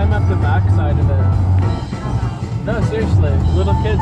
climb up the back side of it. No, seriously, little kids